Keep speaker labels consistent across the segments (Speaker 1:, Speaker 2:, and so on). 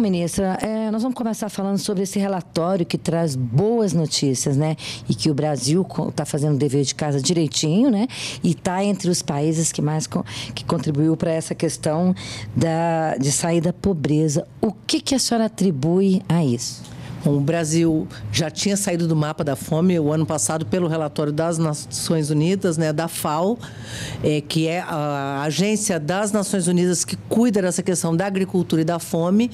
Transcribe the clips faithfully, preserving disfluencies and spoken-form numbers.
Speaker 1: ministra, é, nós vamos começar falando sobre esse relatório que traz boas notícias, né? E que o Brasil está fazendo o dever de casa direitinho, né? E está entre os países que mais que contribuiu para essa questão da, de sair da pobreza. O que, que a senhora atribui a isso?
Speaker 2: Bom, o Brasil já tinha saído do mapa da fome o ano passado pelo relatório das Nações Unidas, né, da FAO, é, que é a agência das Nações Unidas que cuida dessa questão da agricultura e da fome.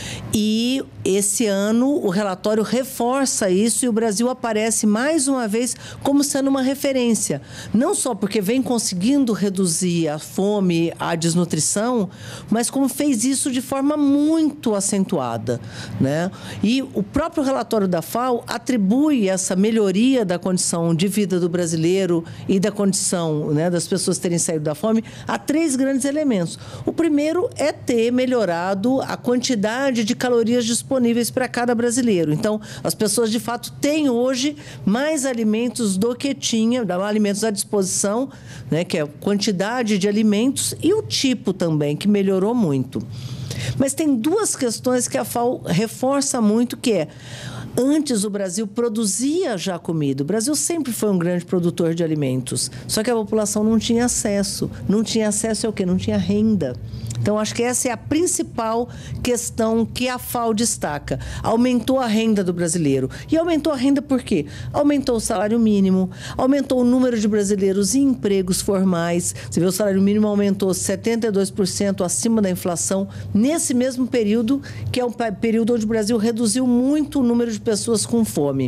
Speaker 2: E esse ano o relatório reforça isso e o Brasil aparece mais uma vez como sendo uma referência. Não só porque vem conseguindo reduzir a fome, a desnutrição, mas como fez isso de forma muito acentuada, né? E o O próprio relatório da FAO atribui essa melhoria da condição de vida do brasileiro e da condição, né, das pessoas terem saído da fome a três grandes elementos. O primeiro é ter melhorado a quantidade de calorias disponíveis para cada brasileiro. Então, as pessoas, de fato, têm hoje mais alimentos do que tinham, alimentos à disposição, né, que é a quantidade de alimentos e o tipo também, que melhorou muito. Mas tem duas questões que a FAO reforça muito, que é, antes o Brasil produzia já comida. O Brasil sempre foi um grande produtor de alimentos, só que a população não tinha acesso. Não tinha acesso ao quê? Não tinha renda. Então, acho que essa é a principal questão que a FAO destaca. Aumentou a renda do brasileiro. E aumentou a renda por quê? Aumentou o salário mínimo, aumentou o número de brasileiros em empregos formais. Você vê, o salário mínimo aumentou setenta e dois por cento acima da inflação nesse mesmo período, que é um período onde o Brasil reduziu muito o número de pessoas com fome.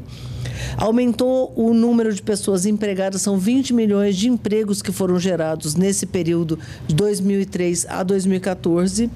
Speaker 2: Aumentou o número de pessoas empregadas, são vinte milhões de empregos que foram gerados nesse período de dois mil e três a dois mil e quatorze.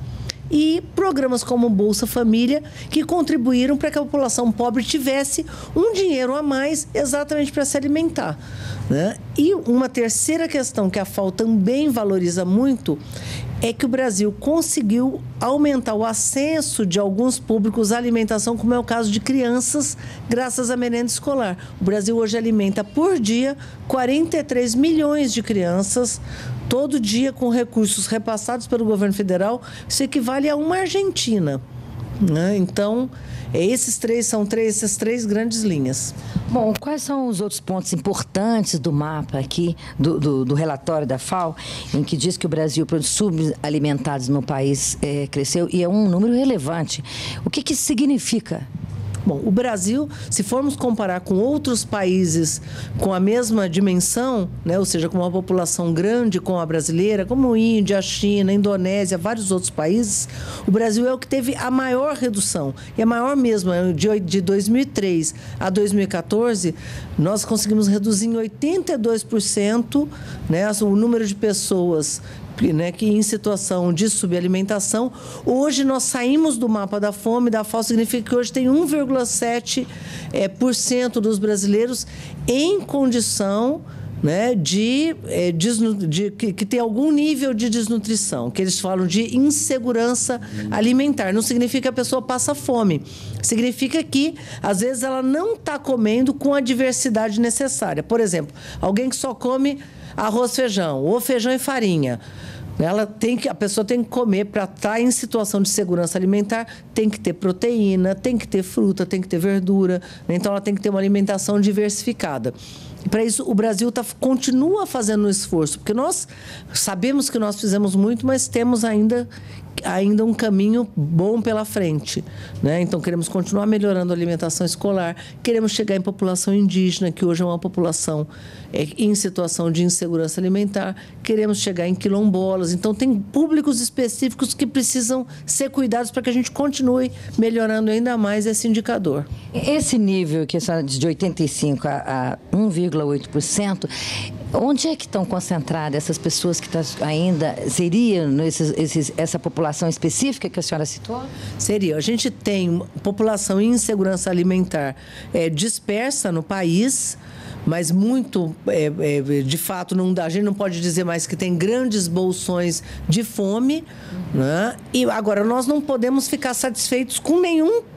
Speaker 2: E programas como Bolsa Família, que contribuíram para que a população pobre tivesse um dinheiro a mais exatamente para se alimentar, né? E uma terceira questão que a FAO também valoriza muito é que o Brasil conseguiu aumentar o acesso de alguns públicos à alimentação, como é o caso de crianças, graças à merenda escolar. O Brasil hoje alimenta por dia quarenta e três milhões de crianças, todo dia com recursos repassados pelo governo federal. Isso equivale a uma Argentina, né? Então, esses três são três, essas três grandes linhas.
Speaker 1: Bom, quais são os outros pontos importantes do mapa aqui, do, do, do relatório da FAO, em que diz que o Brasil, produtos subalimentados no país, é, cresceu, e é um número relevante. O que, que isso significa?
Speaker 2: Bom, o Brasil, se formos comparar com outros países com a mesma dimensão, né, ou seja, com uma população grande como a brasileira, como Índia, a China, a Indonésia, vários outros países, o Brasil é o que teve a maior redução. E a maior mesmo, de, de dois mil e três a dois mil e quatorze, nós conseguimos reduzir em oitenta e dois por cento, né, o número de pessoas, né, que em situação de subalimentação. Hoje nós saímos do mapa da fome, da FAO, significa que hoje tem um vírgula sete por cento dos brasileiros em condição, né, de, de, de que, que tem algum nível de desnutrição, que eles falam de insegurança alimentar. Não significa que a pessoa passa fome, significa que às vezes ela não está comendo com a diversidade necessária. Por exemplo, alguém que só come arroz, feijão, ou feijão e farinha. Ela tem que, a pessoa tem que comer para estar em situação de segurança alimentar, tem que ter proteína, tem que ter fruta, tem que ter verdura, né? Então ela tem que ter uma alimentação diversificada. E para isso o Brasil tá, continua fazendo um esforço, porque nós sabemos que nós fizemos muito, mas temos ainda, ainda um caminho bom pela frente, né? Então queremos continuar melhorando a alimentação escolar, queremos chegar em população indígena, que hoje é uma população é, em situação de insegurança alimentar, queremos chegar em quilombolas. Então tem públicos específicos que precisam ser cuidados para que a gente continue melhorando ainda mais esse indicador.
Speaker 1: Esse nível que é de oitenta e cinco a um vírgula oito por cento, onde é que estão concentradas essas pessoas que tá, ainda seriam esses, esses, essa população específica que a senhora citou?
Speaker 2: Seria. A gente tem população em insegurança alimentar é, dispersa no país, mas muito, é, é, de fato, não dá, a gente não pode dizer mais que tem grandes bolsões de fome, né? E agora, nós não podemos ficar satisfeitos com nenhum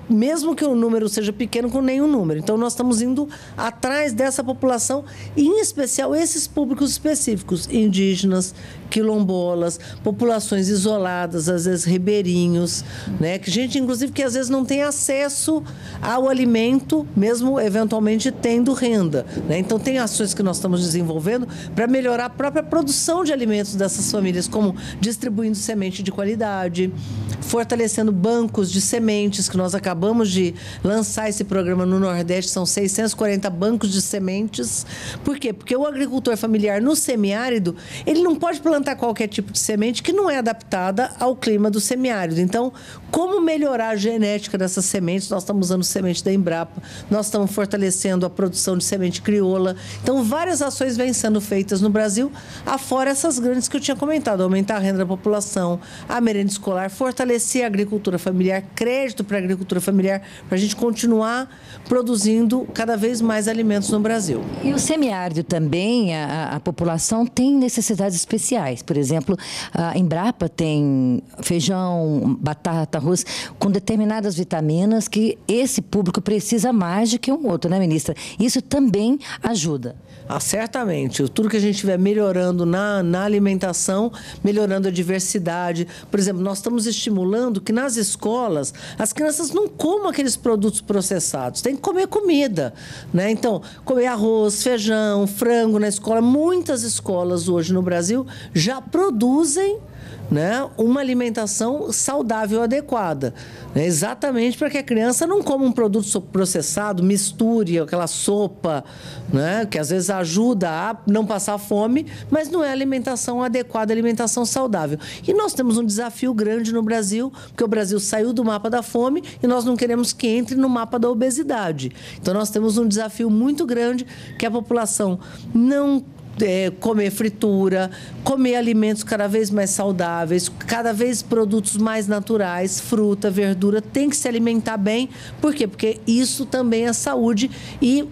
Speaker 2: mesmo que o número seja pequeno, com nenhum número. Então, nós estamos indo atrás dessa população, e, em especial, esses públicos específicos, indígenas, quilombolas, populações isoladas, às vezes ribeirinhos, né? Que gente, inclusive, que às vezes não tem acesso ao alimento, mesmo eventualmente tendo renda, né? Então, tem ações que nós estamos desenvolvendo para melhorar a própria produção de alimentos dessas famílias, como distribuindo semente de qualidade, fortalecendo bancos de sementes, que nós acabamos de lançar esse programa no Nordeste, são seiscentos e quarenta bancos de sementes. Por quê? Porque o agricultor familiar no semiárido, ele não pode plantar qualquer tipo de semente que não é adaptada ao clima do semiárido. Então, como melhorar a genética dessas sementes? Nós estamos usando semente da Embrapa, nós estamos fortalecendo a produção de semente crioula. Então, várias ações vêm sendo feitas no Brasil, afora essas grandes que eu tinha comentado: aumentar a renda da população, a merenda escolar, fortalecer a agricultura familiar, crédito para a agricultura familiar, para a gente continuar produzindo cada vez mais alimentos no Brasil.
Speaker 1: E o semiárido também, a, a população tem necessidades especiais. Por exemplo, a Embrapa tem feijão, batata, arroz, com determinadas vitaminas que esse público precisa mais do que um outro, né, ministra? Isso também ajuda.
Speaker 2: Ah, certamente. Tudo que a gente estiver melhorando na, na alimentação, melhorando a diversidade. Por exemplo, nós estamos estimulando que nas escolas as crianças não comam aqueles produtos processados. Tem que comer comida, né? Então, comer arroz, feijão, frango na escola. Muitas escolas hoje no Brasil já produzem, né, uma alimentação saudável adequada, né, exatamente para que a criança não coma um produto processado, misture aquela sopa, né, que às vezes ajuda a não passar fome, mas não é alimentação adequada, alimentação saudável. E nós temos um desafio grande no Brasil, porque o Brasil saiu do mapa da fome e nós não queremos que entre no mapa da obesidade. Então, nós temos um desafio muito grande, que a população não É, comer fritura, comer alimentos cada vez mais saudáveis, cada vez produtos mais naturais, fruta, verdura, tem que se alimentar bem. Por quê? Porque isso também é saúde, e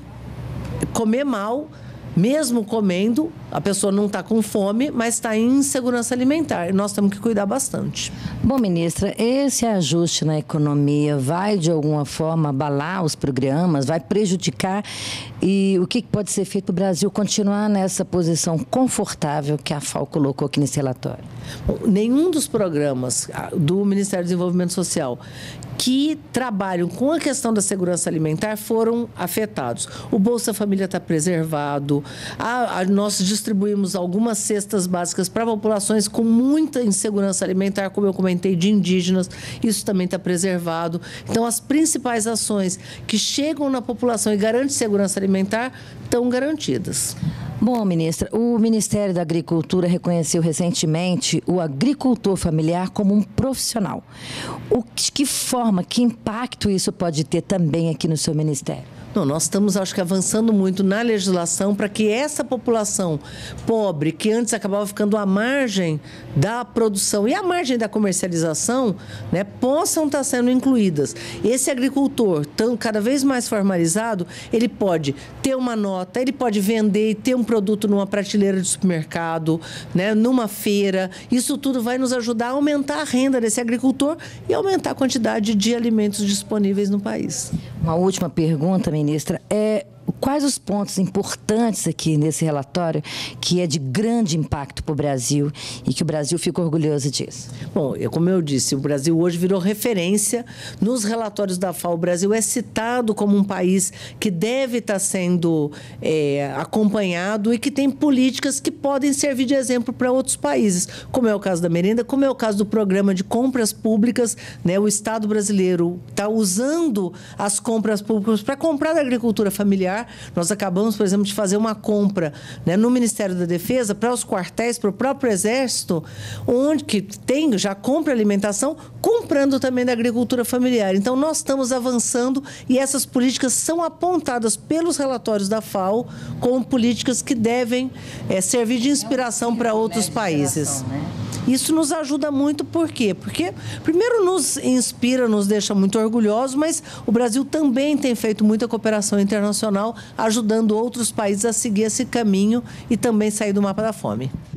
Speaker 2: comer mal, mesmo comendo, a pessoa não está com fome, mas está em insegurança alimentar. E nós temos que cuidar bastante.
Speaker 1: Bom, ministra, esse ajuste na economia vai, de alguma forma, abalar os programas, vai prejudicar? E o que pode ser feito para o Brasil continuar nessa posição confortável que a F A O colocou aqui nesse relatório?
Speaker 2: Bom, nenhum dos programas do Ministério do Desenvolvimento Social que trabalham com a questão da segurança alimentar foram afetados. O Bolsa Família está preservado, a, a, nós distribuímos algumas cestas básicas para populações com muita insegurança alimentar, como eu comentei, de indígenas, isso também está preservado. Então, as principais ações que chegam na população e garantem segurança alimentar estão garantidas.
Speaker 1: Bom, ministra, o Ministério da Agricultura reconheceu recentemente o agricultor familiar como um profissional. O, que forma, que impacto isso pode ter também aqui no seu ministério?
Speaker 2: Não, nós estamos, acho que, avançando muito na legislação para que essa população pobre, que antes acabava ficando à margem da produção e à margem da comercialização, né, possam estar sendo incluídas. Esse agricultor, tão, cada vez mais formalizado, ele pode ter uma nota, ele pode vender e ter um produto numa prateleira de supermercado, né, numa feira. Isso tudo vai nos ajudar a aumentar a renda desse agricultor e aumentar a quantidade de alimentos disponíveis no país.
Speaker 1: Uma última pergunta, ministra, é quais os pontos importantes aqui nesse relatório que é de grande impacto para o Brasil e que o Brasil fica orgulhoso disso?
Speaker 2: Bom, como eu disse, o Brasil hoje virou referência nos relatórios da F A O. O Brasil é citado como um país que deve estar sendo é, acompanhado e que tem políticas que podem servir de exemplo para outros países, como é o caso da merenda, como é o caso do programa de compras públicas, né? O Estado brasileiro está usando as compras públicas para comprar da agricultura familiar. Nós acabamos, por exemplo, de fazer uma compra, né, no Ministério da Defesa para os quartéis, para o próprio Exército, onde que tem, já compra alimentação, comprando também da agricultura familiar. Então, nós estamos avançando e essas políticas são apontadas pelos relatórios da F A O como políticas que devem é, servir de inspiração para outros países. Isso nos ajuda muito, por quê? Porque, primeiro, nos inspira, nos deixa muito orgulhosos, mas o Brasil também tem feito muita cooperação internacional, ajudando outros países a seguir esse caminho e também sair do mapa da fome.